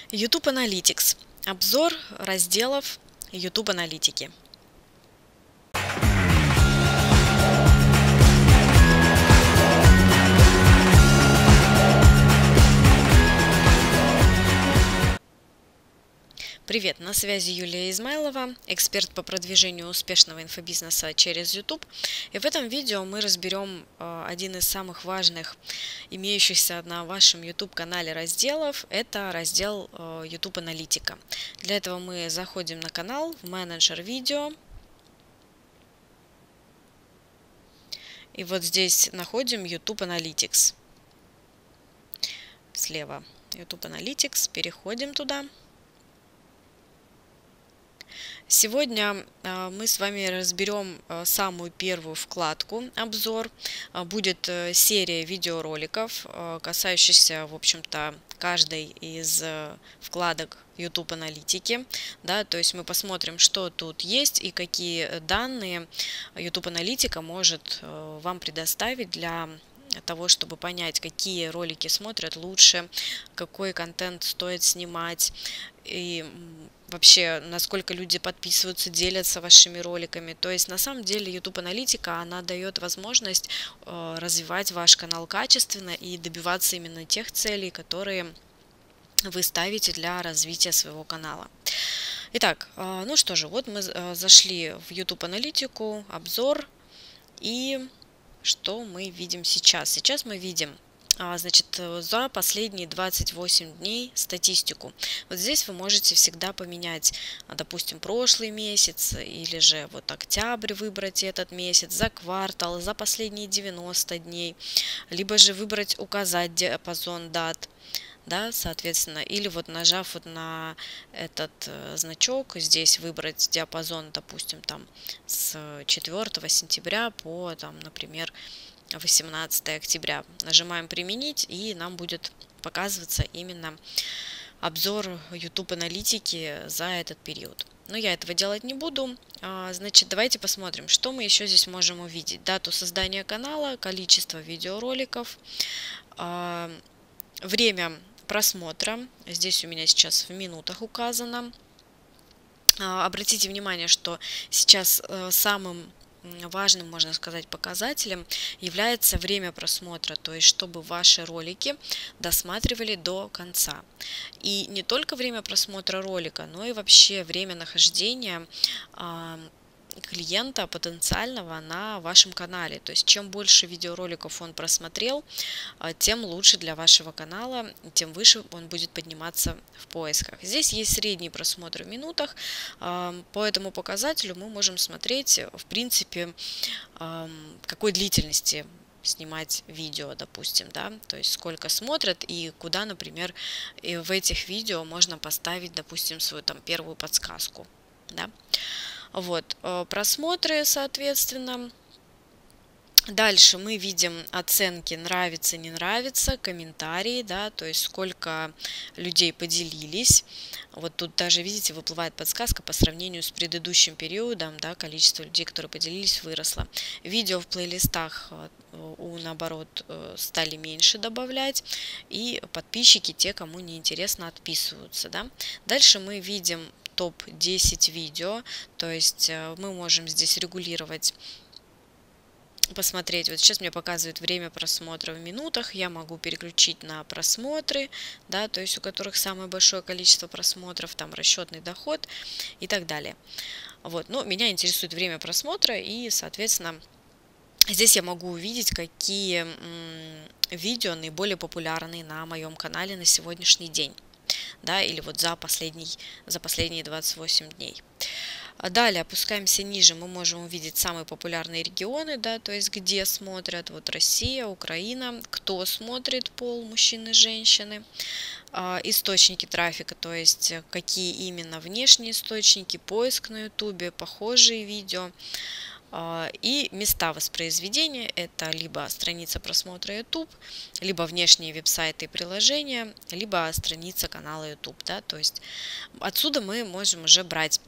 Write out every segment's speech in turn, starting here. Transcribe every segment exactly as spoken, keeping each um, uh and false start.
YouTube Analytics. Обзор разделов YouTube Аналитики. Привет, на связи Юлия Измайлова, эксперт по продвижению успешного инфобизнеса через YouTube. И в этом видео мы разберем один из самых важных имеющихся на вашем YouTube-канале разделов. Это раздел YouTube Аналитика. Для этого мы заходим на канал, в менеджер видео. И вот здесь находим YouTube Analytics. Слева YouTube Analytics, переходим туда. Сегодня мы с вами разберем самую первую вкладку «Обзор». Будет серия видеороликов, касающихся, в общем-то, каждой из вкладок YouTube Аналитики. Да, то есть мы посмотрим, что тут есть и какие данные YouTube Аналитика может вам предоставить для того, чтобы понять, какие ролики смотрят лучше, какой контент стоит снимать и вообще, насколько люди подписываются, делятся вашими роликами. То есть, на самом деле, YouTube Аналитика, она дает возможность э, развивать ваш канал качественно и добиваться именно тех целей, которые вы ставите для развития своего канала. Итак, э, ну что же, вот мы э, зашли в YouTube Аналитику, обзор, и что мы видим сейчас? Сейчас мы видим, значит, за последние двадцать восемь дней статистику. Вот здесь вы можете всегда поменять, допустим, прошлый месяц или же вот октябрь выбрать этот месяц, за квартал, за последние девяносто дней, либо же выбрать, указать диапазон дат. Да, соответственно, или вот нажав вот на этот э, значок, здесь выбрать диапазон, допустим, там с четвёртого сентября по, там, например, восемнадцатое октября. Нажимаем «Применить», и нам будет показываться именно обзор YouTube Аналитики за этот период. Но я этого делать не буду. Значит, давайте посмотрим, что мы еще здесь можем увидеть. Дату создания канала, количество видеороликов, время просмотра. Здесь у меня сейчас в минутах указано. Обратите внимание, что сейчас самым важным, можно сказать, показателем является время просмотра, то есть чтобы ваши ролики досматривали до конца. И не только время просмотра ролика, но и вообще время нахождения клиента потенциального на вашем канале. То есть чем больше видеороликов он просмотрел, тем лучше для вашего канала, тем выше он будет подниматься в поисках. Здесь есть средний просмотр в минутах. По этому показателю мы можем смотреть, в принципе, какой длительности снимать видео, допустим, да, то есть сколько смотрят и куда, например, и в этих видео можно поставить, допустим, свою там первую подсказку, да. Вот, просмотры, соответственно. Дальше мы видим оценки нравится, не нравится, комментарии, да, то есть сколько людей поделились. Вот тут даже, видите, выплывает подсказка по сравнению с предыдущим периодом, да, количество людей, которые поделились, выросло. Видео в плейлистах, у, наоборот, стали меньше добавлять, и подписчики, те, кому не интересно, отписываются, да. Дальше мы видим топ десять видео, то есть мы можем здесь регулировать, посмотреть. Вот сейчас мне показывает время просмотра в минутах, я могу переключить на просмотры, да, то есть у которых самое большое количество просмотров, там расчетный доход и так далее. Вот, но меня интересует время просмотра, и, соответственно, здесь я могу увидеть, какие видео наиболее популярны на моем канале на сегодняшний день. Да, или вот за, последний, за последние двадцать восемь дней. Далее опускаемся ниже, мы можем увидеть самые популярные регионы, да, то есть где смотрят, вот Россия, Украина, кто смотрит, пол, мужчины, женщины, источники трафика, то есть какие именно внешние источники, поиск на YouTube, похожие видео. И места воспроизведения – это либо страница просмотра YouTube, либо внешние веб-сайты и приложения, либо страница канала YouTube. Да? То есть отсюда мы можем уже брать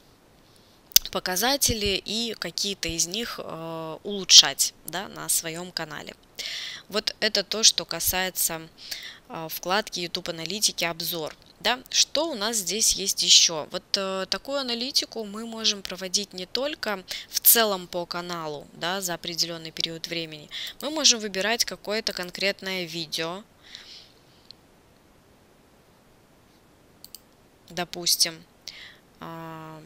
показатели и какие-то из них э, улучшать, да, на своем канале. Вот это то, что касается э, вкладки YouTube Аналитики «Обзор». Да, что у нас здесь есть еще? Вот э, такую аналитику мы можем проводить не только в целом по каналу, да, за определенный период времени. Мы можем выбирать какое-то конкретное видео, допустим, э,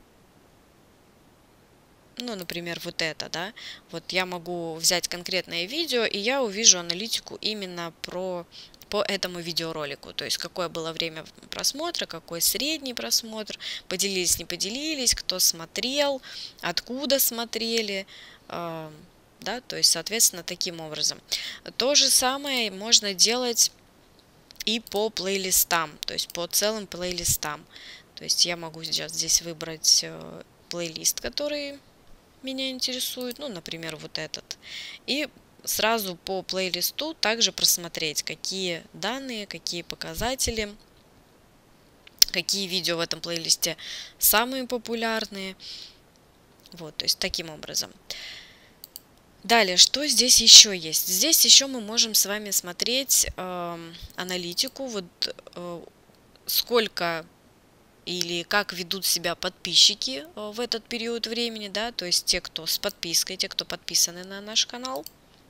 ну, например, вот это, да, вот я могу взять конкретное видео, и я увижу аналитику именно про по этому видеоролику, то есть какое было время просмотра, какой средний просмотр, поделились, не поделились, кто смотрел, откуда смотрели, э, да, то есть, соответственно, таким образом. То же самое можно делать и по плейлистам, то есть по целым плейлистам. То есть я могу сейчас здесь выбрать э, плейлист, который меня интересует, ну, например, вот этот, и сразу по плейлисту также просмотреть, какие данные, какие показатели, какие видео в этом плейлисте самые популярные. Вот, то есть таким образом. Далее, что здесь еще есть? Здесь еще мы можем с вами смотреть э, аналитику, вот э, сколько или как ведут себя подписчики в этот период времени, да, то есть те, кто с подпиской, те, кто подписаны на наш канал.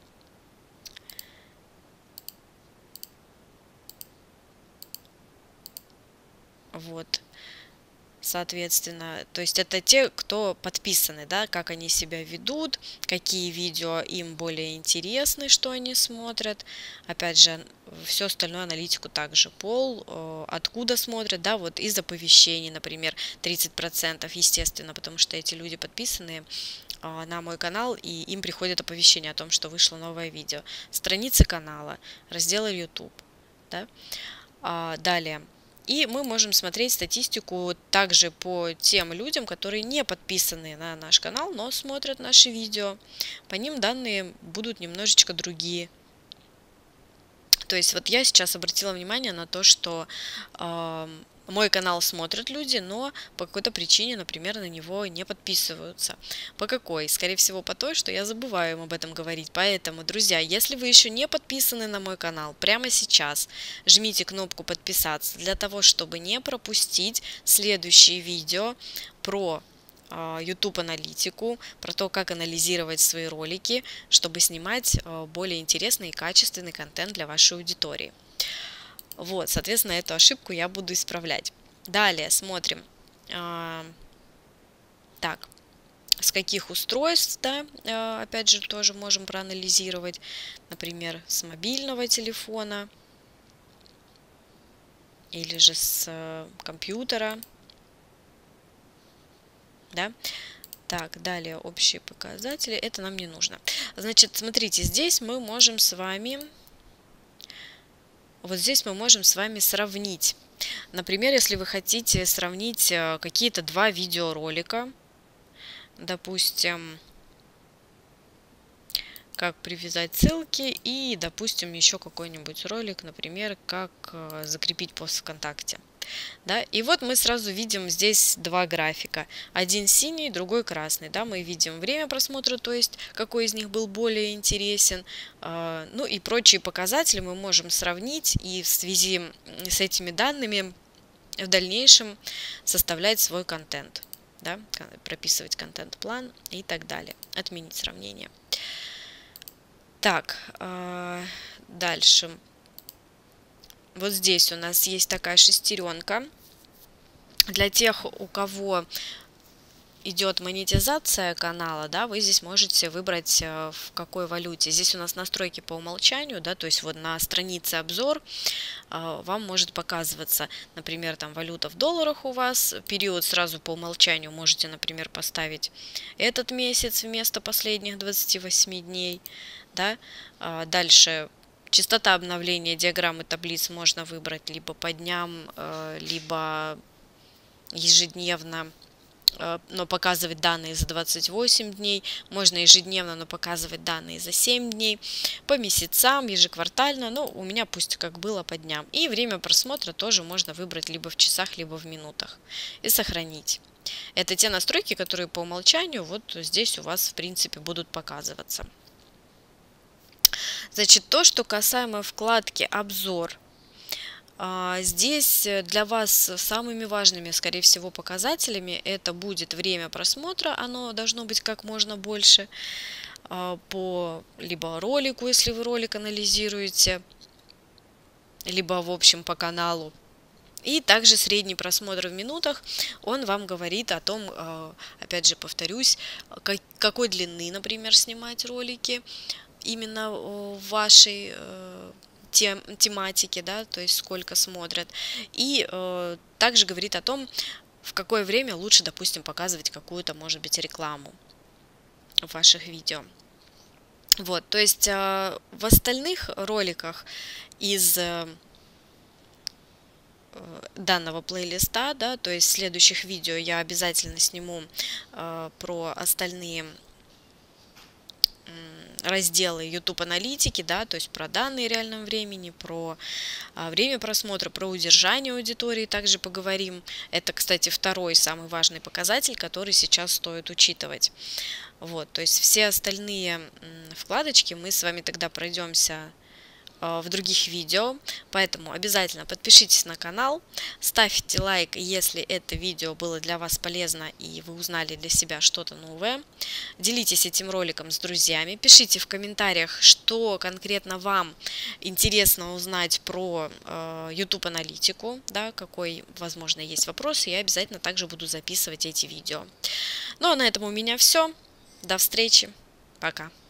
Вот, соответственно, то есть это те, кто подписаны, да, как они себя ведут, какие видео им более интересны, что они смотрят. Опять же, все остальное аналитику также. Пол, откуда смотрят, да, вот из оповещений, например, тридцать процентов, естественно, потому что эти люди подписаны на мой канал, и им приходит оповещение о том, что вышло новое видео. Страницы канала, разделы YouTube, да. Далее. И мы можем смотреть статистику также по тем людям, которые не подписаны на наш канал, но смотрят наши видео. По ним данные будут немножечко другие. То есть вот я сейчас обратила внимание на то, что э, мой канал смотрят люди, но по какой-то причине, например, на него не подписываются. По какой? Скорее всего, по той, что я забываю им об этом говорить. Поэтому, друзья, если вы еще не подписаны на мой канал, прямо сейчас жмите кнопку подписаться для того, чтобы не пропустить следующие видео про YouTube аналитику, про то, как анализировать свои ролики, чтобы снимать более интересный и качественный контент для вашей аудитории. Вот, соответственно, эту ошибку я буду исправлять. Далее смотрим. Так, с каких устройств, да, опять же, тоже можем проанализировать. Например, с мобильного телефона или же с компьютера. Да? Так, далее общие показатели. Это нам не нужно. Значит, смотрите, здесь мы можем с вами... Вот здесь мы можем с вами сравнить. Например, если вы хотите сравнить какие-то два видеоролика, допустим, как привязать ссылки и, допустим, еще какой-нибудь ролик, например, как закрепить пост ВКонтакте. Да? И вот мы сразу видим здесь два графика. Один синий, другой красный. Да? Мы видим время просмотра, то есть какой из них был более интересен. Ну и прочие показатели мы можем сравнить и в связи с этими данными в дальнейшем составлять свой контент. Да? Прописывать контент-план и так далее. Отменить сравнение. Так, дальше. Вот здесь у нас есть такая шестеренка. Для тех, у кого идет монетизация канала, да, вы здесь можете выбрать, в какой валюте. Здесь у нас настройки по умолчанию, да, то есть вот на странице обзор вам может показываться, например, там валюта в долларах у вас, период сразу по умолчанию можете, например, поставить этот месяц вместо последних двадцати восьми дней, да, дальше. Частота обновления диаграммы таблиц можно выбрать либо по дням, либо ежедневно, но показывать данные за двадцать восемь дней. Можно ежедневно, но показывать данные за семь дней. По месяцам, ежеквартально, ну, у меня пусть как было по дням. И время просмотра тоже можно выбрать либо в часах, либо в минутах. И сохранить. Это те настройки, которые по умолчанию вот здесь у вас, в принципе, будут показываться. Значит, то, что касаемо вкладки «Обзор», А, Здесь э, для вас самыми важными, скорее всего, показателями это будет время просмотра, оно должно быть как можно больше а, по либо ролику, если вы ролик анализируете, либо в общем по каналу. И также средний просмотр в минутах, он вам говорит о том, а, опять же повторюсь, ка- какой длины, например, снимать ролики именно в вашей э, тем, тематике, да, то есть сколько смотрят. И э, также говорит о том, в какое время лучше, допустим, показывать какую-то, может быть, рекламу в ваших видео. Вот, то есть э, в остальных роликах из э, данного плейлиста, да, то есть в следующих видео я обязательно сниму э, про остальные разделы YouTube аналитики, да, то есть про данные реальном времени, про а, время просмотра, про удержание аудитории также поговорим. Это, кстати, второй самый важный показатель, который сейчас стоит учитывать. Вот, то есть все остальные вкладочки мы с вами тогда пройдемся в других видео, поэтому обязательно подпишитесь на канал, ставьте лайк, если это видео было для вас полезно и вы узнали для себя что-то новое, делитесь этим роликом с друзьями, пишите в комментариях, что конкретно вам интересно узнать про э, YouTube аналитику, да, какой, возможно, есть вопрос, и я обязательно также буду записывать эти видео. Ну а на этом у меня все, до встречи, пока!